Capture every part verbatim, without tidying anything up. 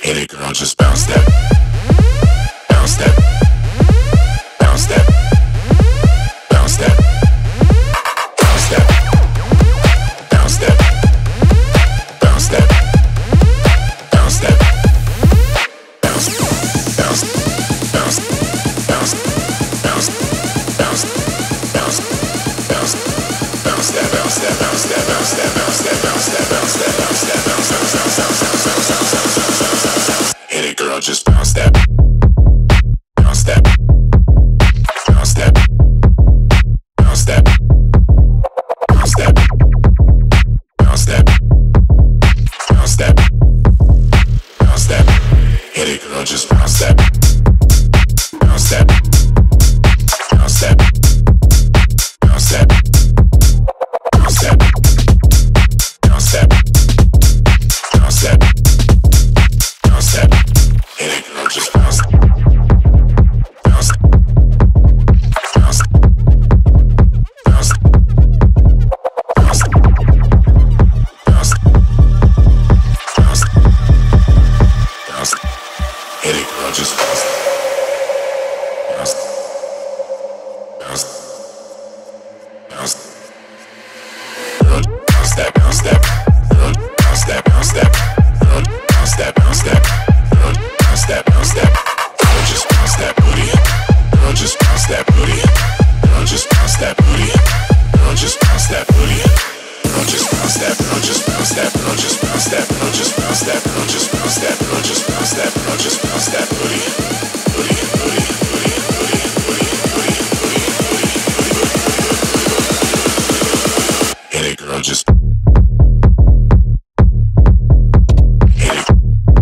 Hit it, girl, just bounce that. Bounce that. Bounce that. Bounce that. Bounce that. Bounce that. Bounce that. Bounce that. Bounce. Bounce. Bounce. Bounce. Bounce. Bounce. Bounce. Bounce. Bounce that. Bounce that. Bounce that. Bounce that. Bounce that. Bounce that. Bounce that. Bounce that. Bounce. Bounce. Bounce. Bounce. Bounce. Bounce. Hit it, girl, just bounce that. Bounce that. Bounce that. Bounce that. Bounce that. Bounce that. Bounce that. Bounce that. Hit it, girl, just bounce that. Bounce that. Bounce that. Bounce that. Bounce that. Bounce that. Bounce that. Bounce that. Hit it, girl, just bounce. Bounce. Bounce. Bounce. Bounce. Bounce. Bounce. Bounce. Hit it, girl, just bounce. Bounce. Bounce. Bounce. Girl, bounce that, bounce that. Girl, bounce that, bounce that. Girl, bounce that, bounce that. Girl, bounce that, bounce that. Girl, just bounce that booty. Girl, just bounce that booty. Girl, just bounce that booty. Girl, just bounce that booty. Girl, just bounce that. Girl, just bounce that. Girl, just bounce that. Girl, just bounce that. Girl, just bounce that. Girl, just bounce that. Girl, just bounce that booty. Booty, booty, booty, booty, booty, booty, booty, booty. Hit it, girl, just. Hit it.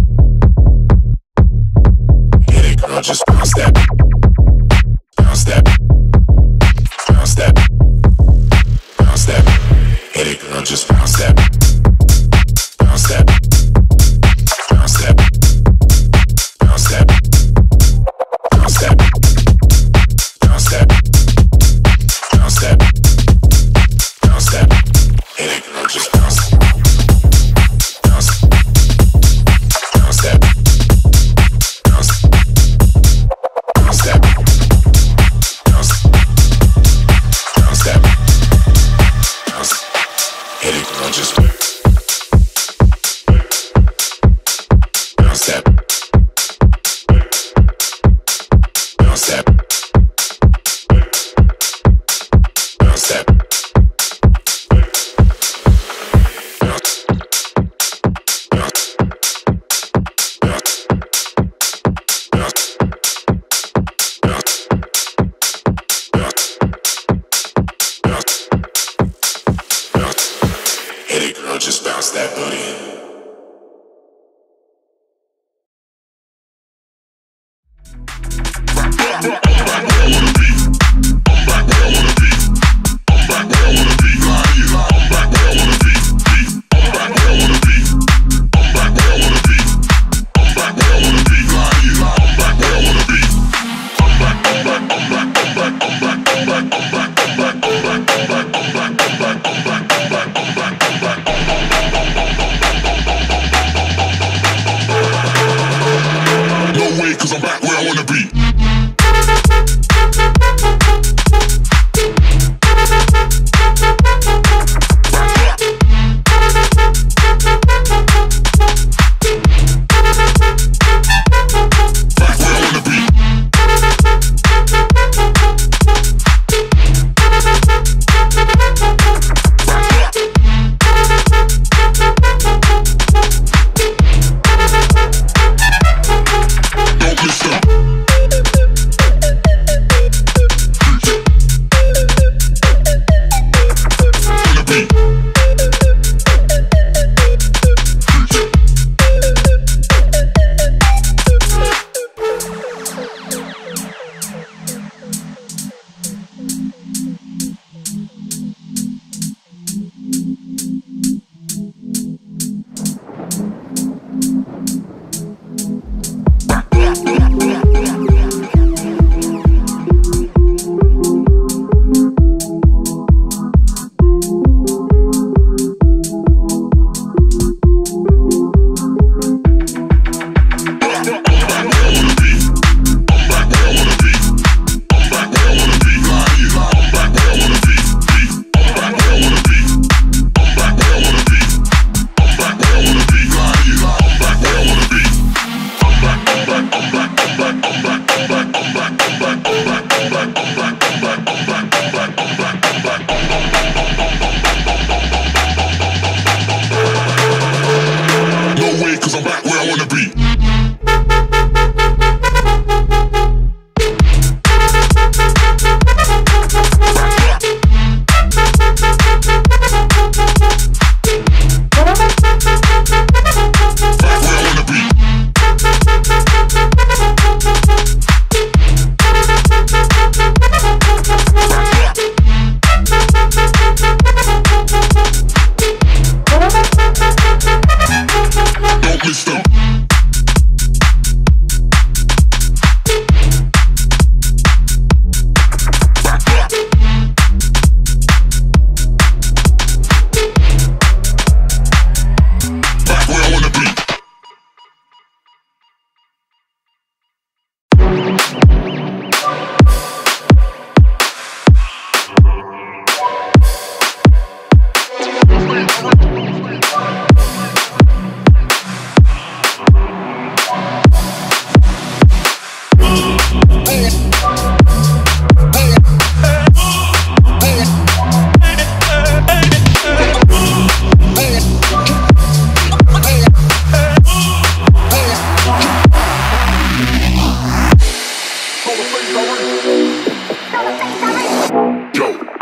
Hit it, girl, just bounce that. Bounce that. Bounce that. Bounce that. Hit it, girl, just bounce that. Bounce that. Bounce that. Bounce that. Bounce that. Bounce that. Bounce that. Bounce that. Hit it, girl, just bounce. Bounce. Bounce that. Bounce. Bounce that. Bounce. Bounce that. Bounce. Hit it, girl, just bounce that. Bounce that. Bounce that. Hit it, girl, just bounce that booty.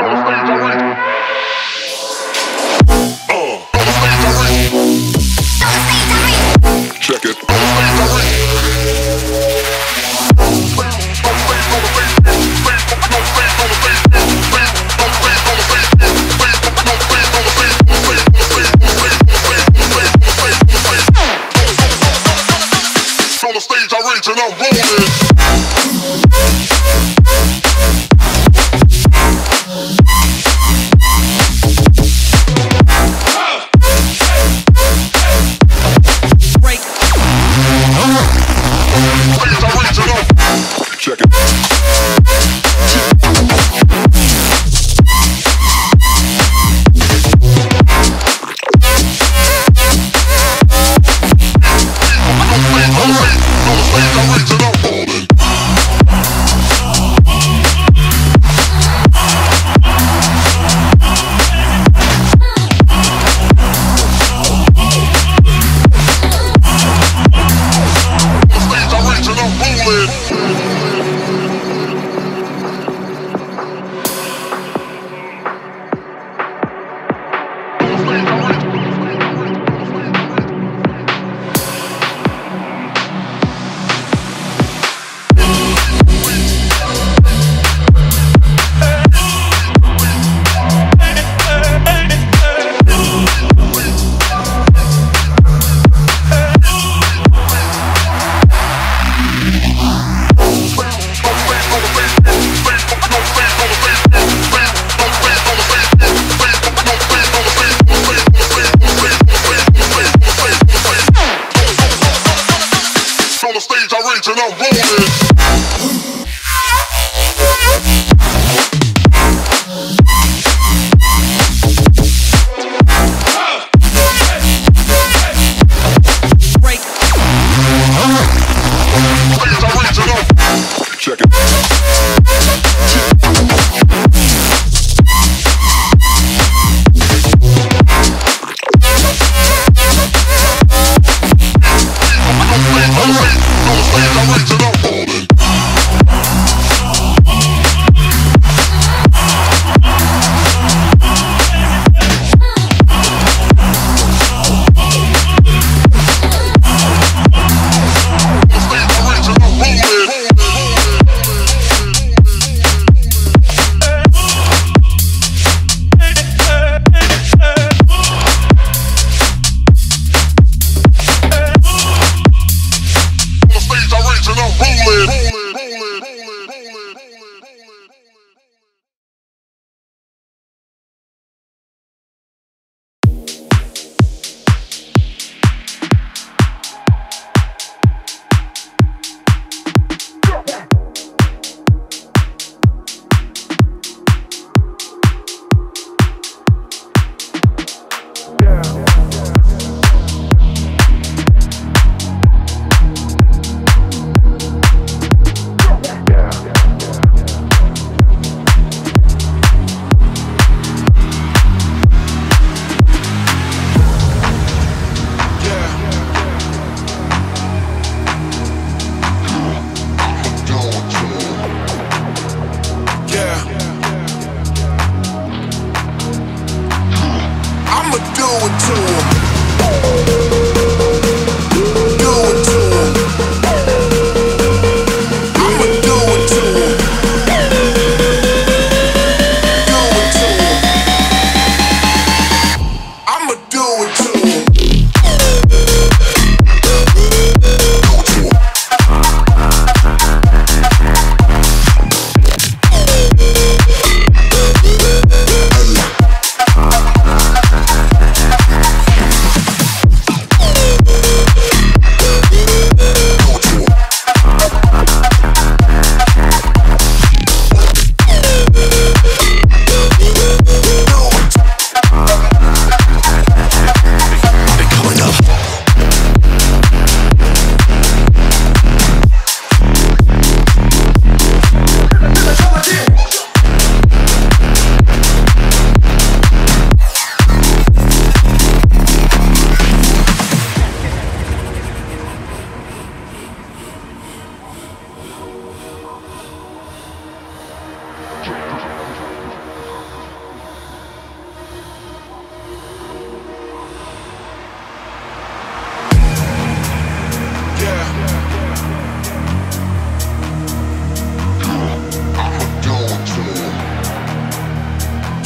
I'm rolling.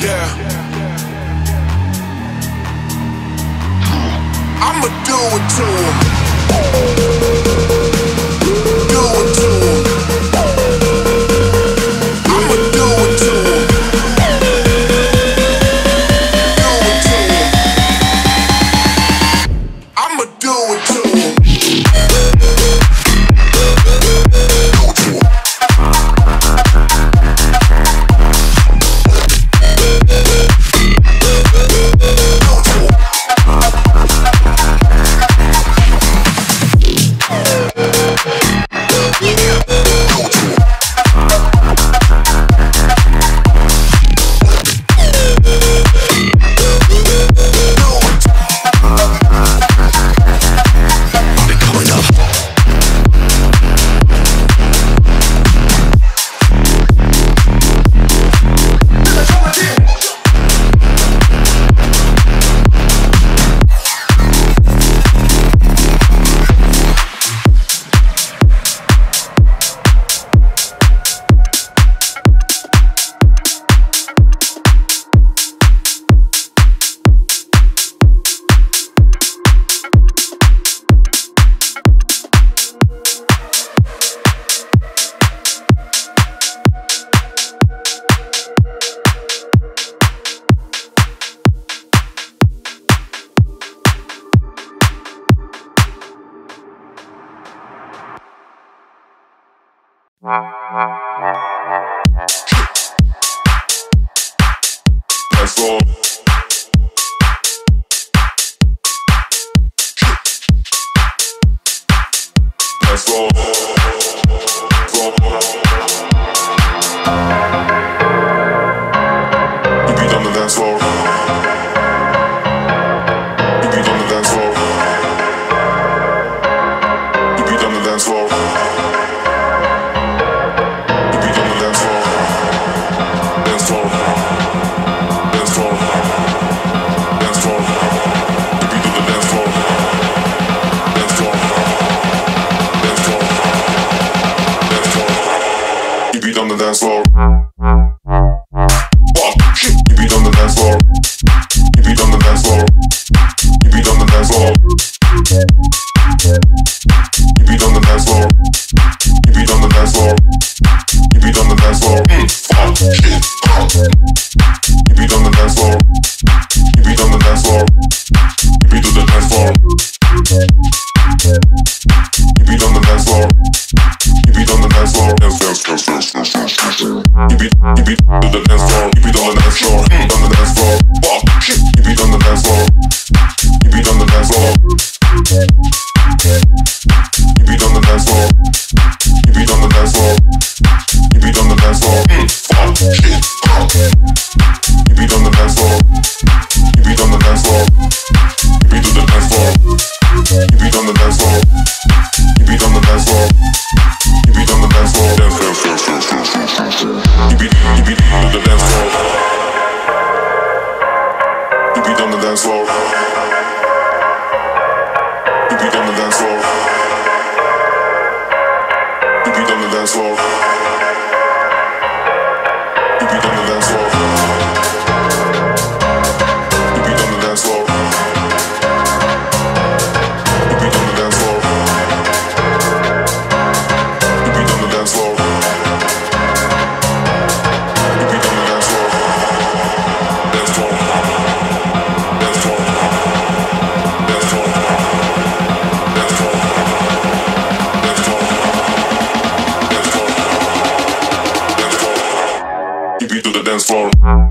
Yeah. I'ma do it to him. Do it to him. I'ma do it to him. Do it to him. I'ma do it to him. That's all. That's all. You beat on the dance floor. You beat on the dance floor. You beat on the dance floor. You beat on the dance floor. Dance floor. Dance floor. Dance floor. You beat on the dance floor. Dance floor. Dance floor. Dance floor. You beat on the dance floor. You beat on the dance floor. You beat on the dance floor. You beat on the dance floor. You beat on the dance floor. You beat on the dance floor. You beat on the dance floor. Mm, fuck shit. You beat on the dance floor. You beat on the dance floor. You beat on the dance floor. You beat on the dance floor. You beat on the dance floor. Dance, dance, dance, dance, dance, dance. You beat, you beat to the dance floor. You beat on the dance floor. Mm, on the dance floor. Fuck shit. You beat on the dance floor. You beat on the dance floor. You beat on the dance floor. You beat on the dance floor. You beat on the dance floor. Mm, fuck shit. You beat on the dance floor. You beat on the dance floor. You beat to the dance floor. You beat on the dance floor. You beat on the dance floor. You beat on the dance floor. Dance, dance, dance, dance, dance, dance. You beat, you beat to the dance floor. You beat on the dance floor. You beat on the dance floor. You beat on the dance floor. You beat on the dance floor. You beat on the dance floor. You beat on the dance floor. You beat on the dance floor. You beat on the dance floor. Dance floor. Dance floor. Dance floor. Dance floor. Dance floor. Dance floor. Dance floor. You beat to the dance floor.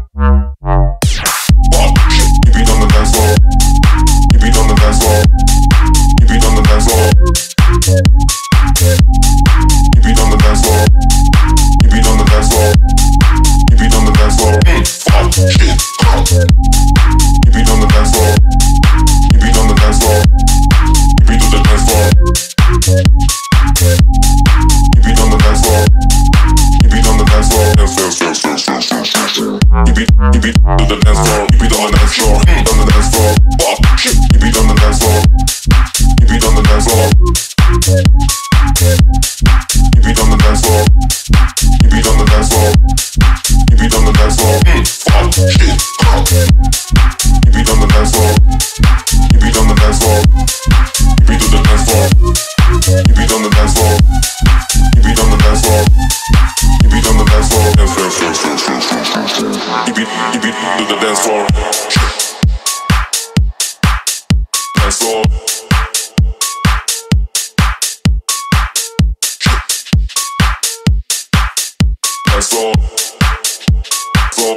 You beat on the dance floor. You beat on the dance floor. You beat on the dance floor. You beat on the dance floor. You beat on the dance floor. You beat on the dance floor. Mm, fuck shit. You beat on the dance floor. You beat on the dance floor. You beat to the dance floor. You beat on the dance floor. You beat on the dance floor. Dance, dance, dance, dance, dance, dance. You beat, you beat to the dance floor. You beat on the dance floor. Mm, on the dance floor. Fuck shit. You beat on the dance floor. You beat on the dance floor. You beat on the dance floor. You beat on the dance floor. You beat on the dance floor. Mm, fuck shit. to the dance floor. Dance floor. Dance floor. Floor.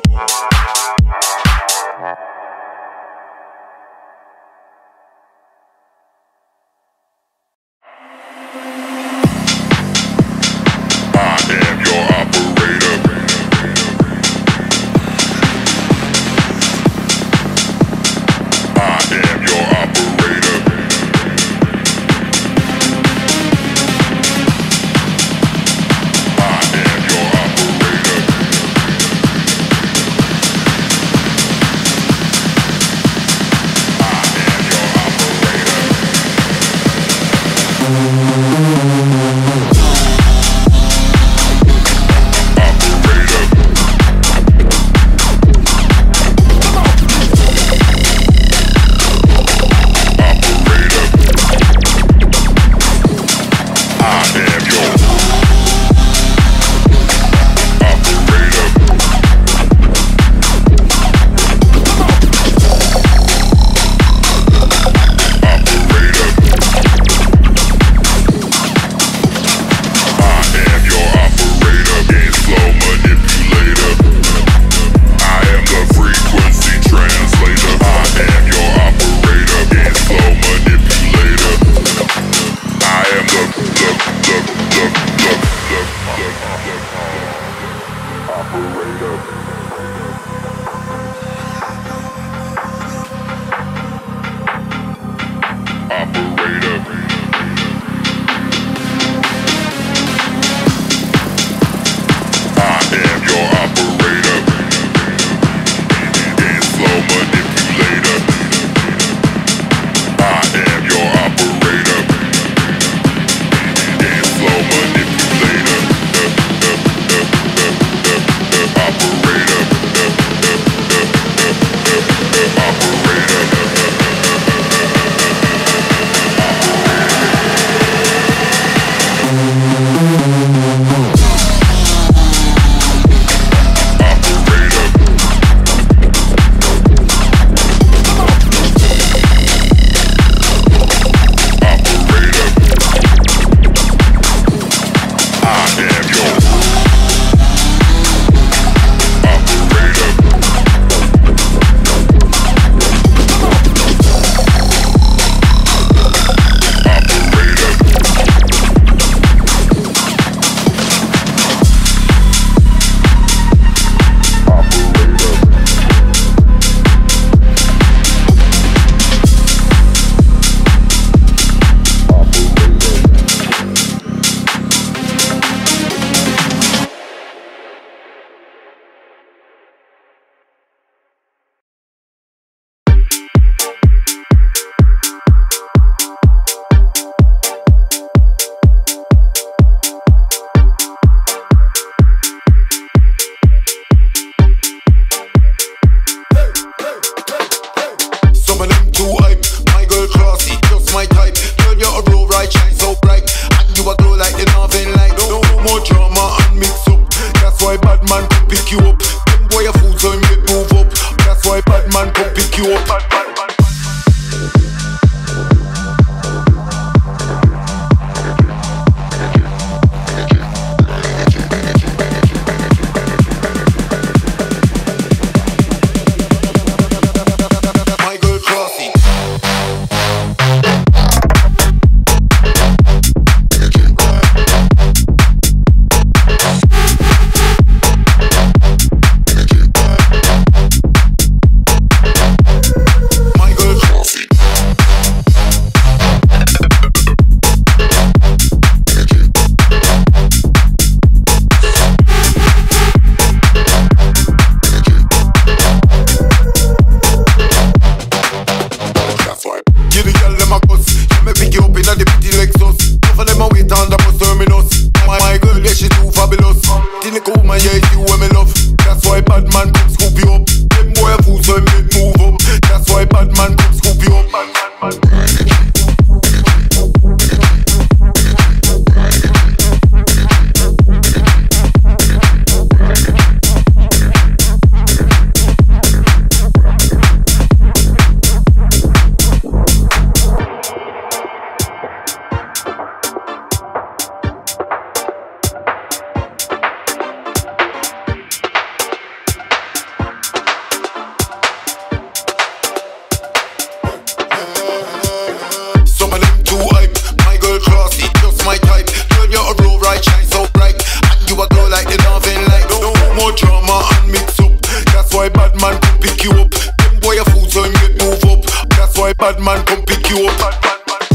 bad man come pick you up. Them boy a fool so him get move up. That's why bad man come pick you up. Bad man.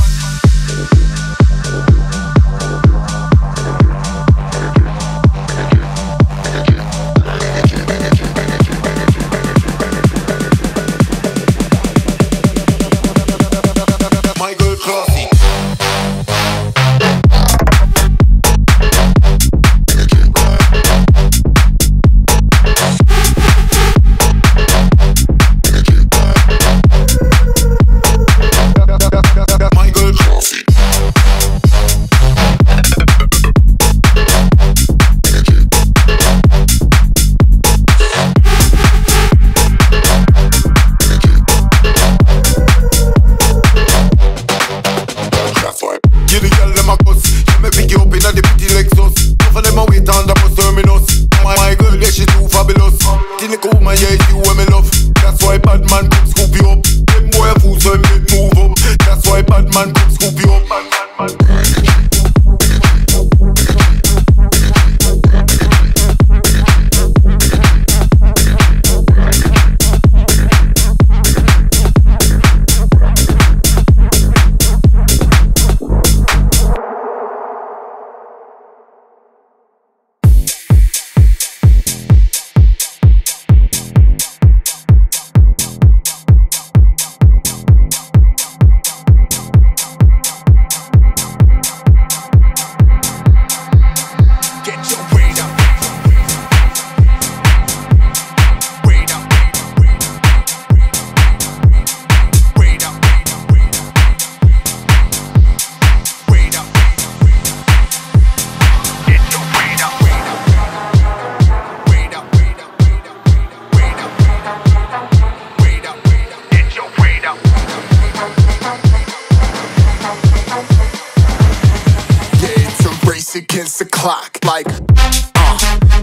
Against the clock, like, uh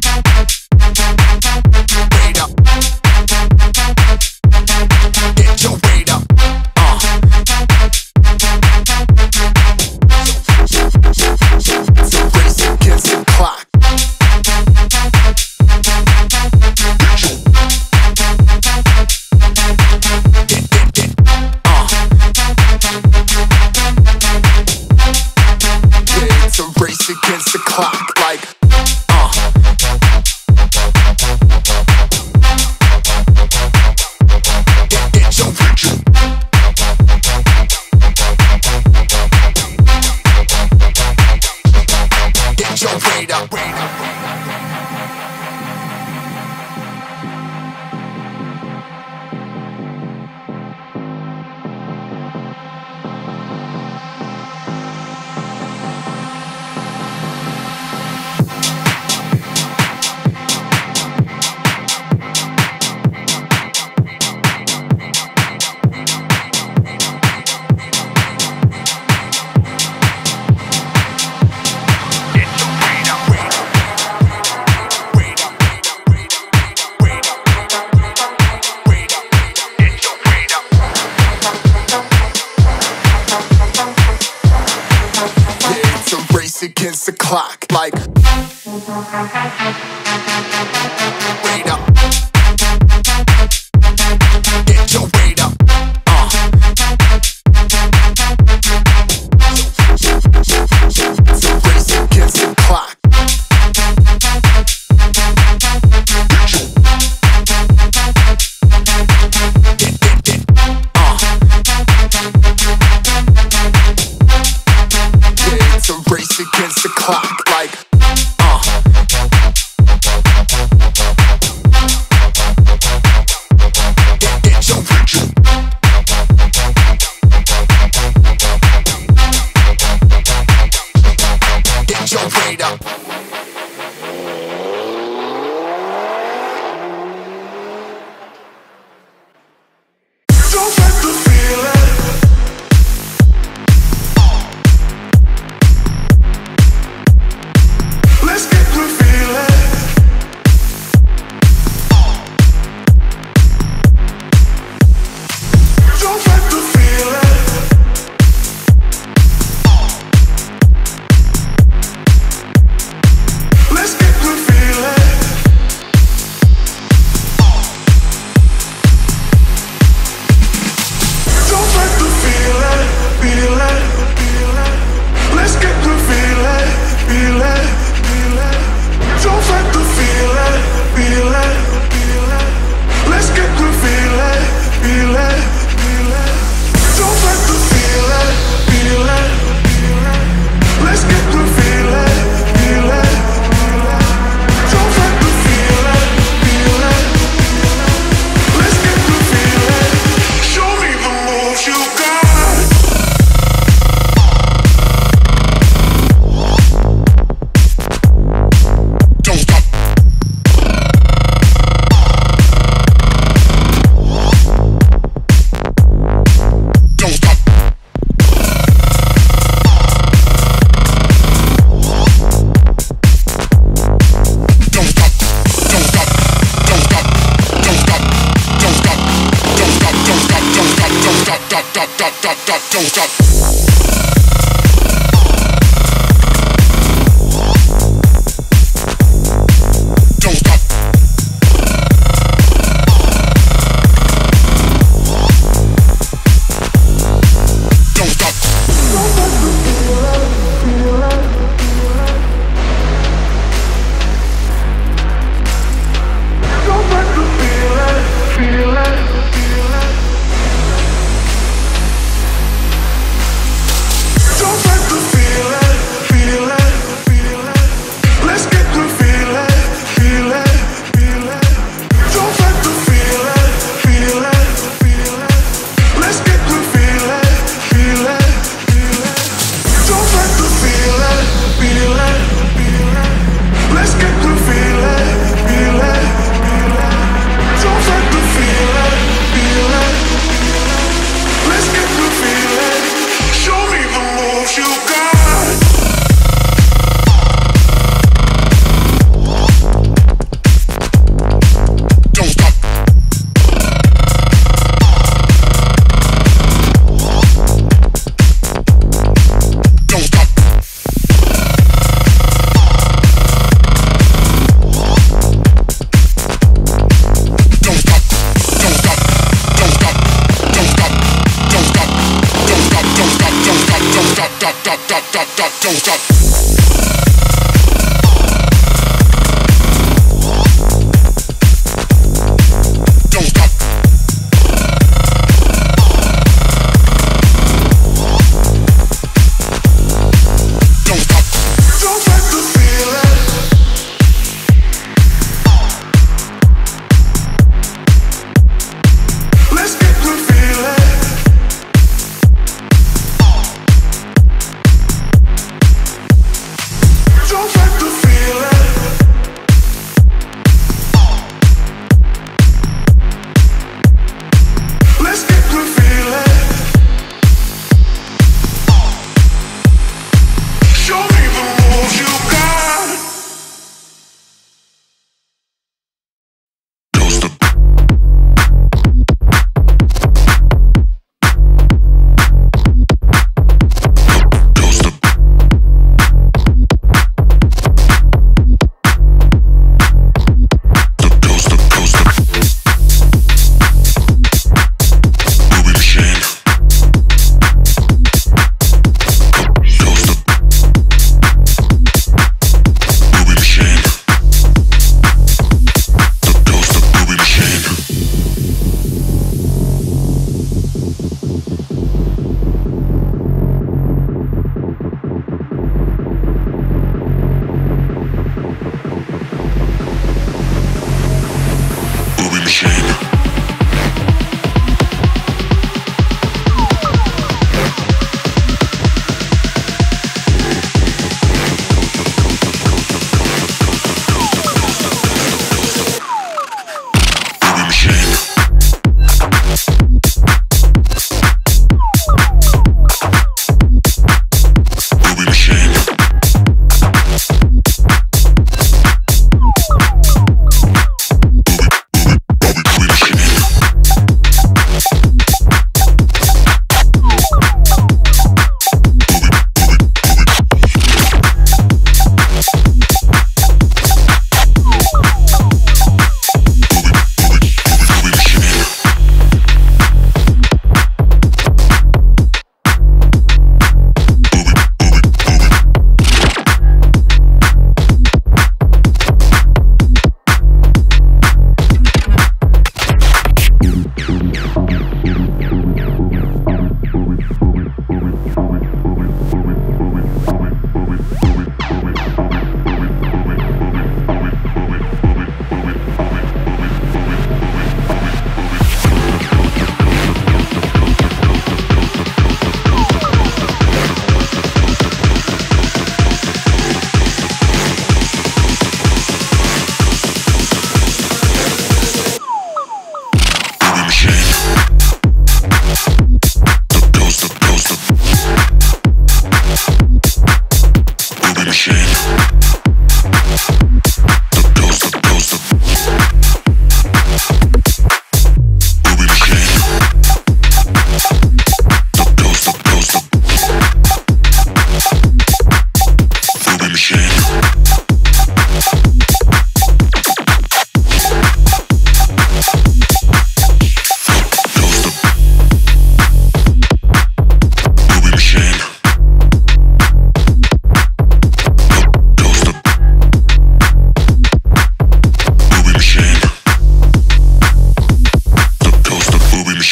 wait up, get your weight up, uh it's a race against the clock. Get, get, get, uh yeah, it's a race against the clock, like, uh get, get your picture. Get your weight up, weight up. Against the clock, like, wait up, get your weight up, uh it's a race against the clock. Get, get, get, uh yeah, it's a race against the clock, like, uh stop, stop, stop, don't stop.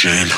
machine.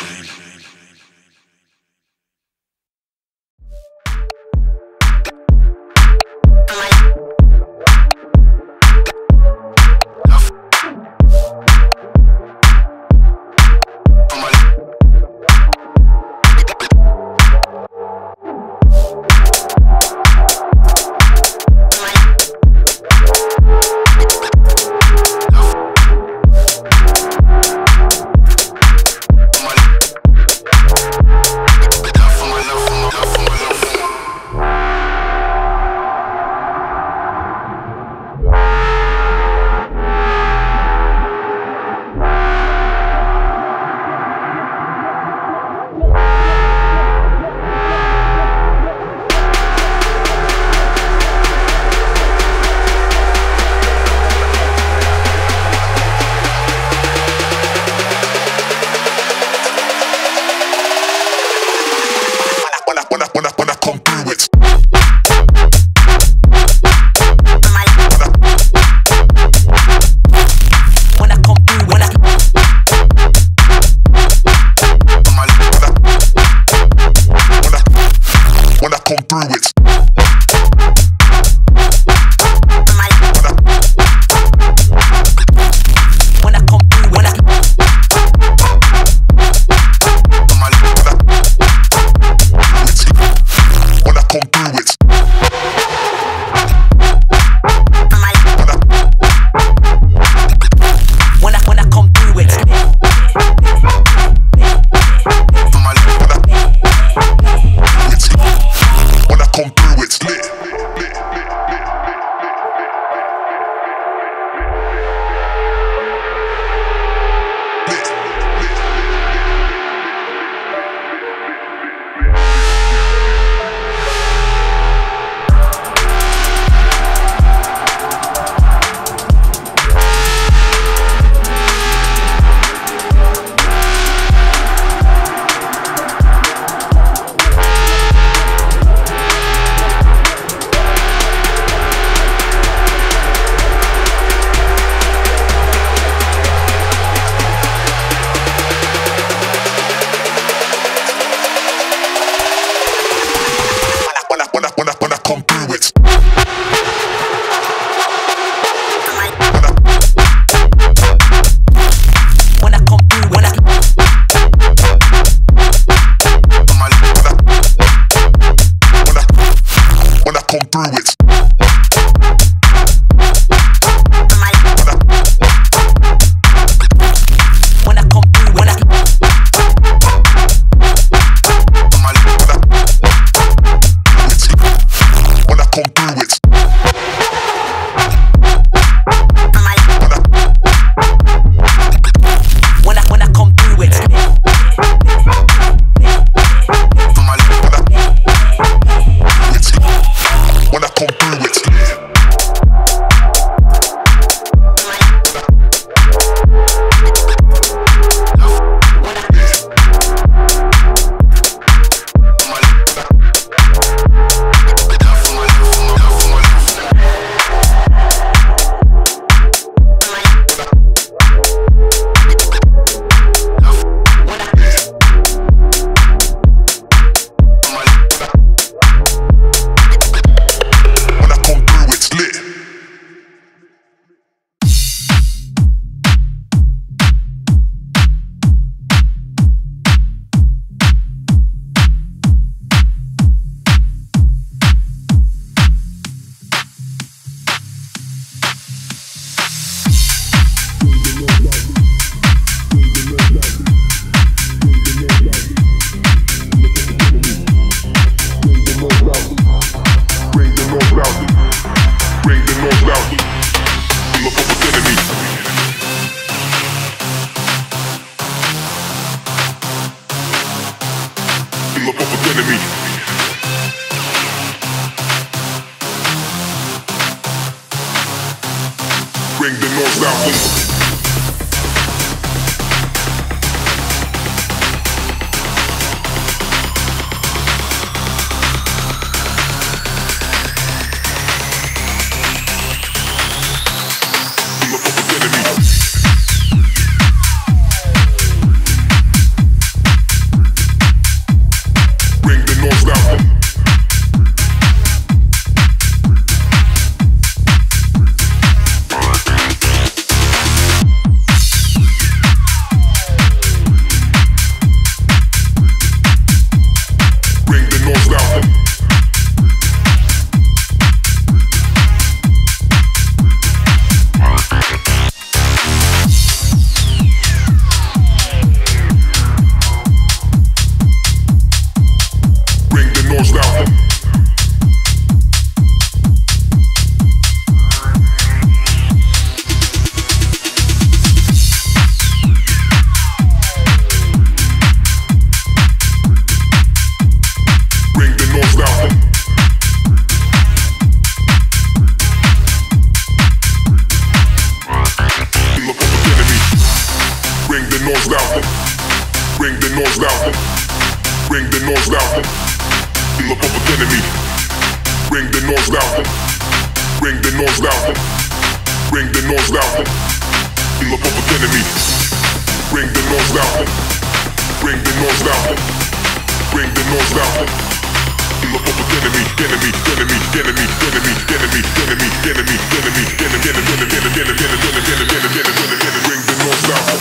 Ring the noise loud. Ring the noise loud. Feel a public enemy. Ring the noise loud. Ring the noise loud. Ring the noise loud. Feel a public enemy. Ring the noise loud. Ring the noise loud. Ring the noise loud. Feel a public enemy. Enemy. Enemy. Enemy. Enemy. Enemy. Enemy. Enemy. Enemy. Enemy. Enemy. Enemy. Enemy. Enemy. Ring the noise loud.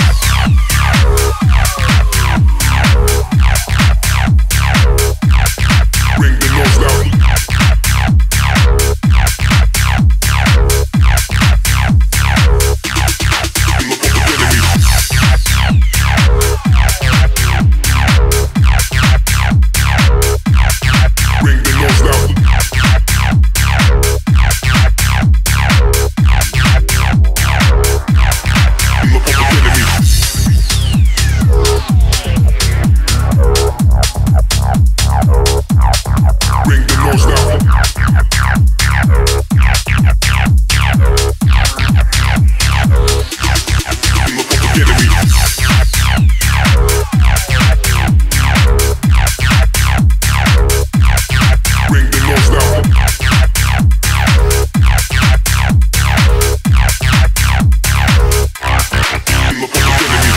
Ring the noise loud. Feel a public enemy. Ring the noise loud. Feel a public enemy. Ring the noise loud. Feel a public enemy. Ring the noise loud. Feel a public enemy.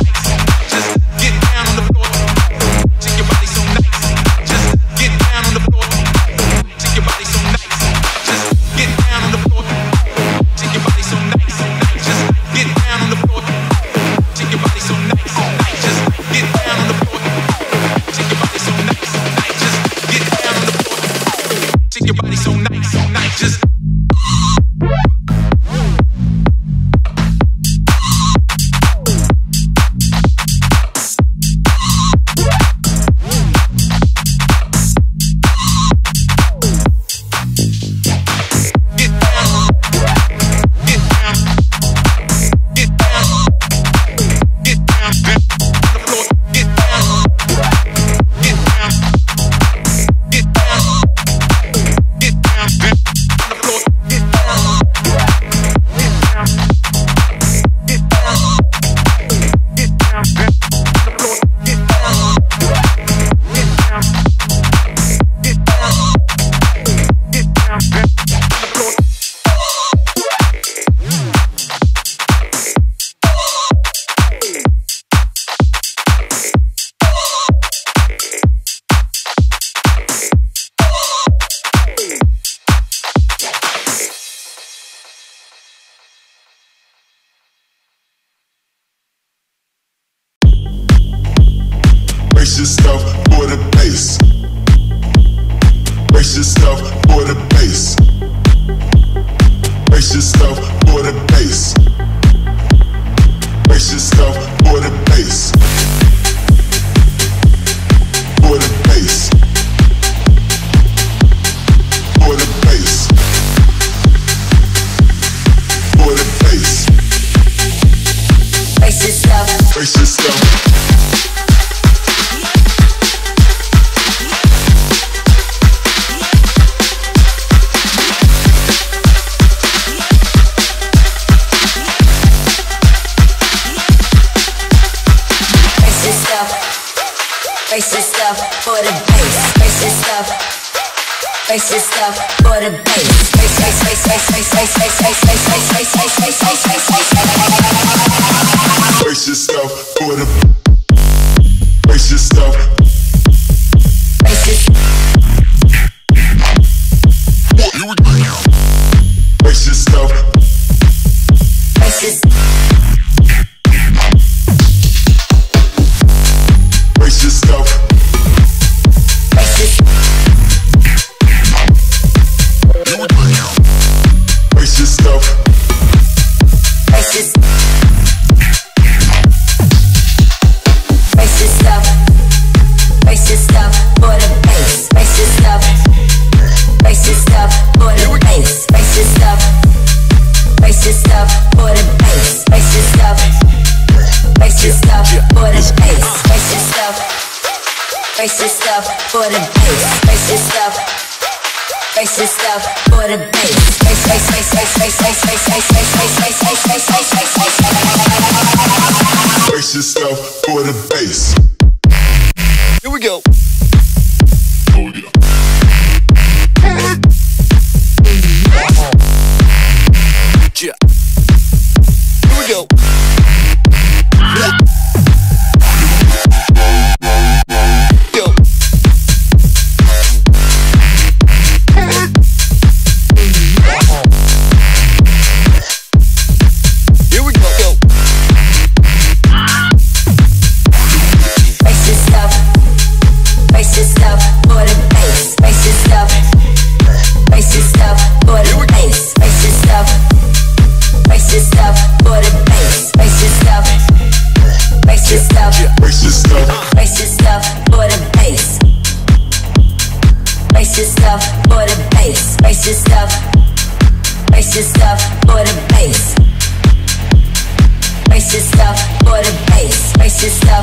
Get down on the floor. Brace yourself for the bass. Brace yourself for the bass. Brace yourself for the bass. For the bass. For the bass. For the bass. Brace yourself. Brace yourself. Brace yourself for the bass. Brace yourself. Brace yourself for the bass. Brace, brace, brace, brace, brace, brace, brace, brace, brace, brace, brace, brace, brace, brace, brace, brace. Brace yourself for the. Brace yourself. Brace yourself. Here we go. Brace yourself. Brace yourself. Brace yourself. Brace yourself. Brace yourself. Brace yourself. Brace yourself. Brace yourself for the bass. Brace yourself. Brace yourself for the bass. Brace yourself. Brace yourself for the bass. Brace yourself. Brace yourself for the bass. Brace yourself. Brace yourself for the bass. Brace yourself. Brace yourself for the bass. Brace, brace, brace, brace, brace, brace, brace, brace, brace, brace, brace, brace, brace, brace, brace, brace. Brace yourself for the bass. Here we go. Oh yeah. Yeah. Here we go. Yeah. Go. Here we go. Go. Brace yourself. Brace yourself for the bass. Brace yourself. Brace yourself for the bass. Brace yourself. Brace yourself for the bass. Brace yourself. Brace yourself. Brace yourself. Brace yourself for the bass. Brace yourself for the bass. Brace yourself. Brace yourself for the bass. Brace yourself for the bass. Brace yourself.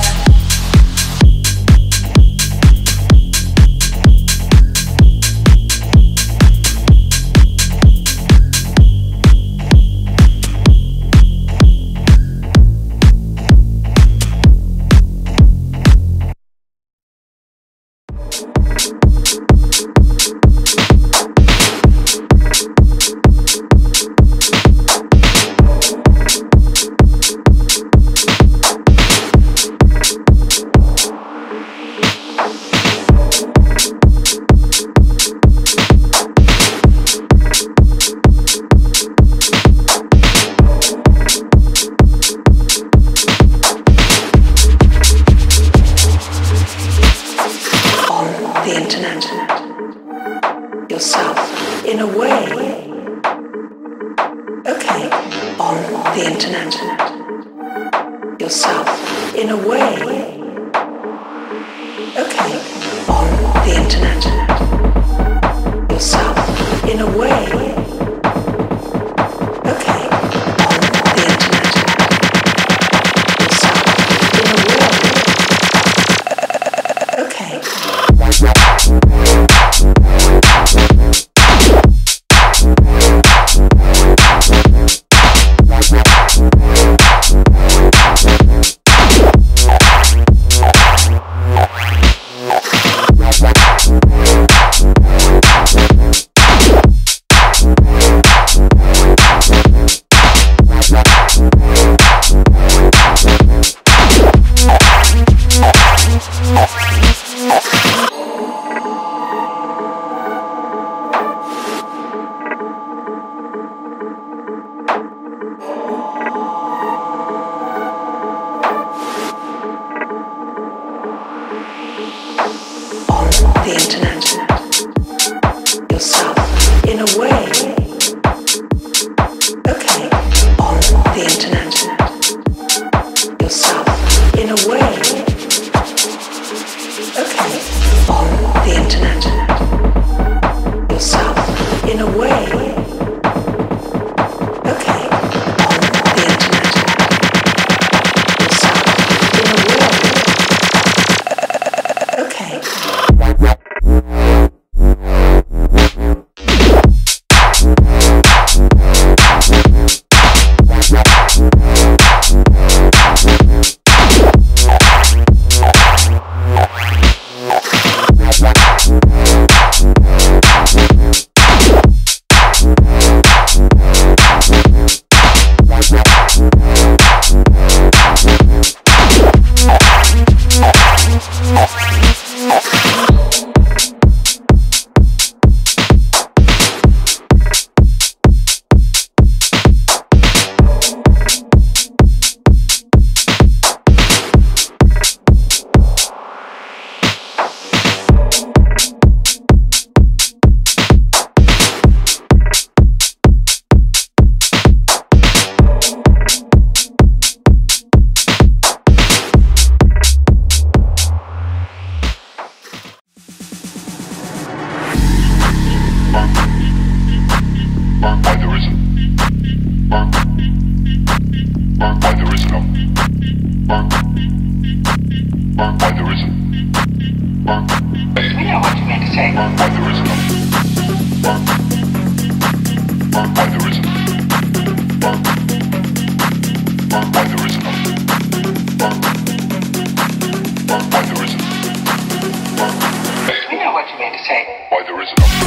Why there isn't a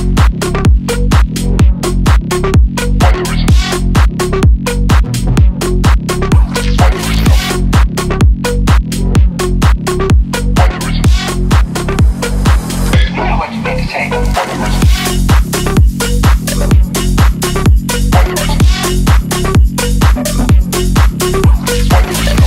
Why there isn't Why there isn't a Why there isn't Hey, you know what you mean to say. Why there isn't Why there isn't Why there isn't a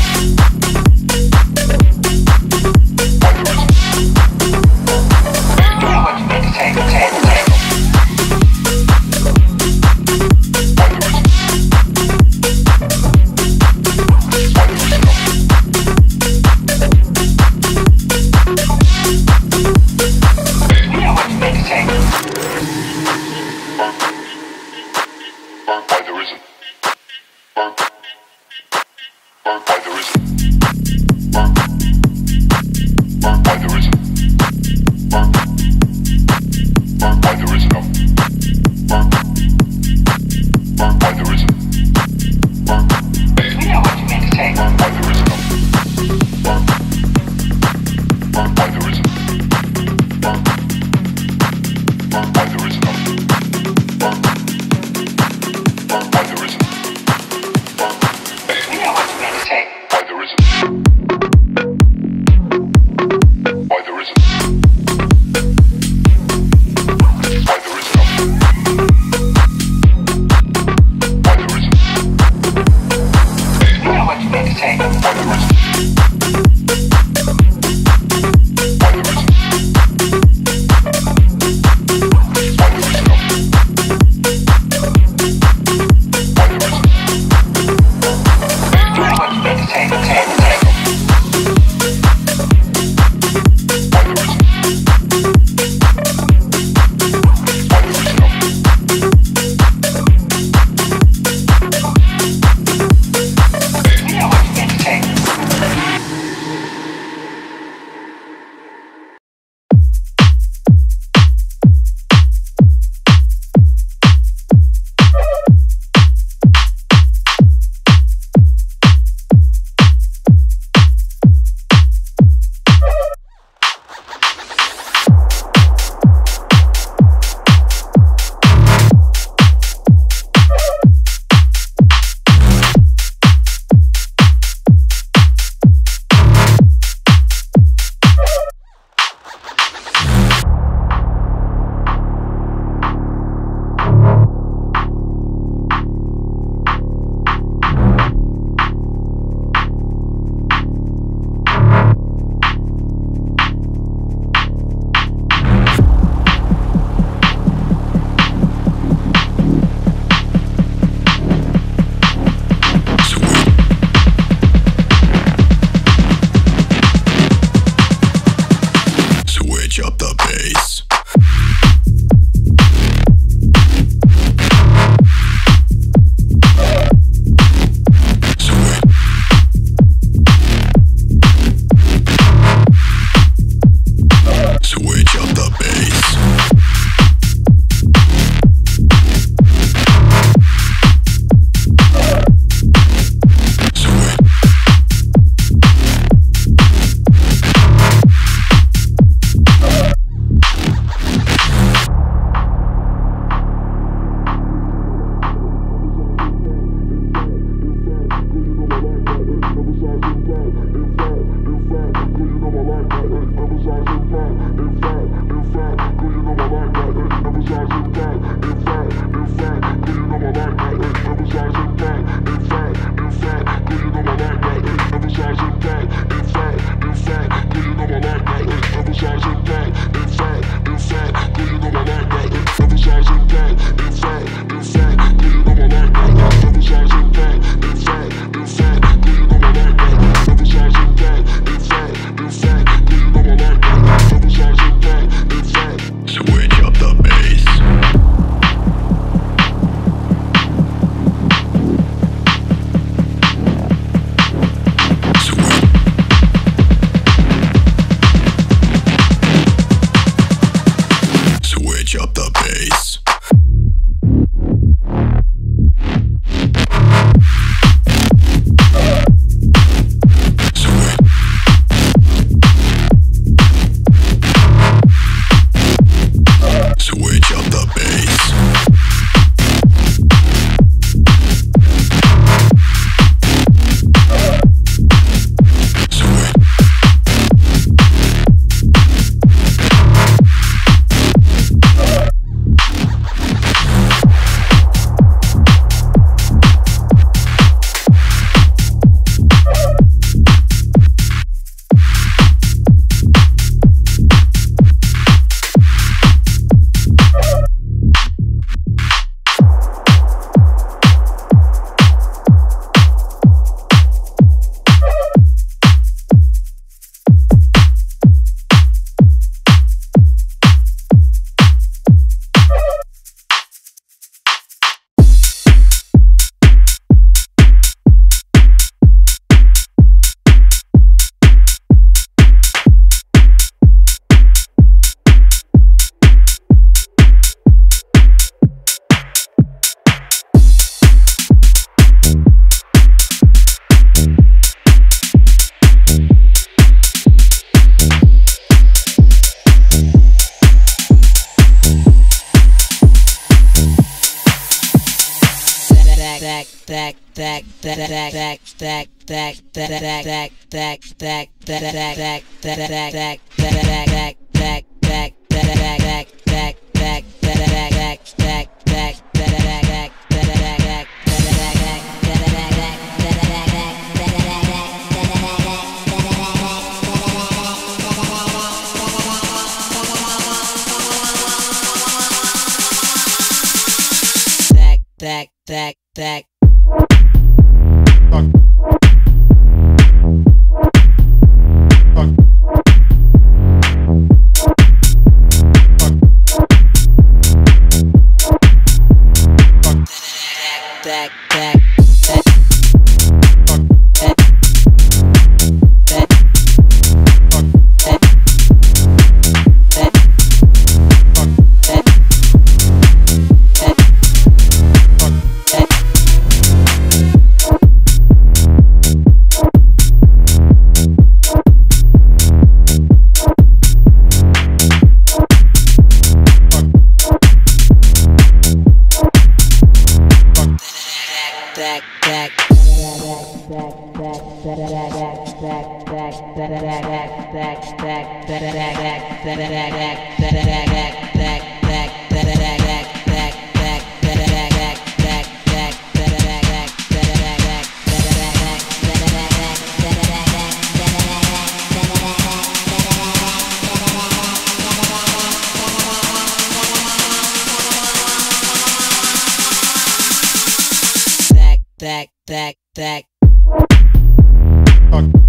Back, back, back. Back, back. Back, back, back, back, back.